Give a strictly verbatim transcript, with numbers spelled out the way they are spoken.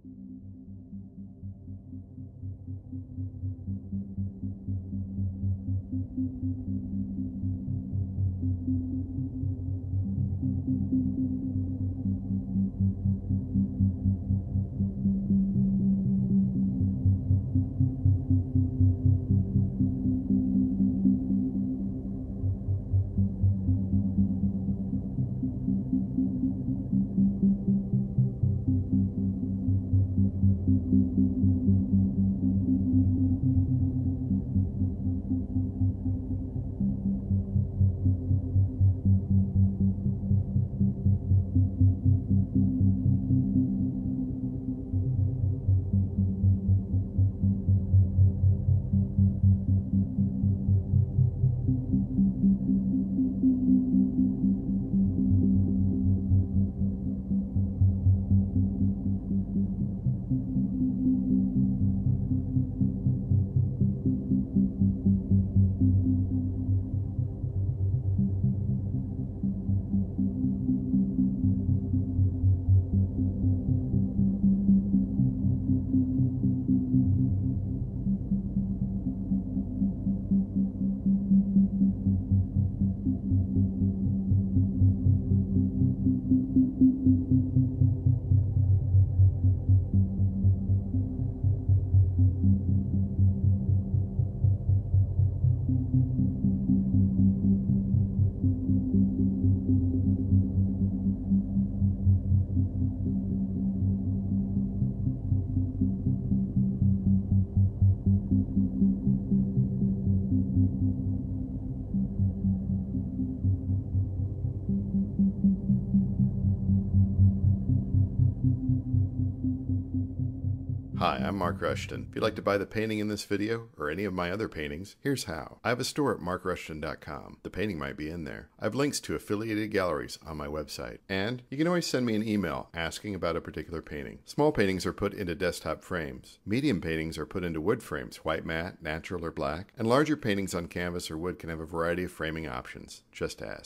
Hi, I'm Mark Rushton. If you'd like to buy the painting in this video, or any of my other paintings, here's how. I have a store at mark rushton dot com. The painting might be in there. I have links to affiliated galleries on my website. And you can always send me an email asking about a particular painting. Small paintings are put into desktop frames. Medium paintings are put into wood frames, white matte, natural, or black. And larger paintings on canvas or wood can have a variety of framing options. Just ask.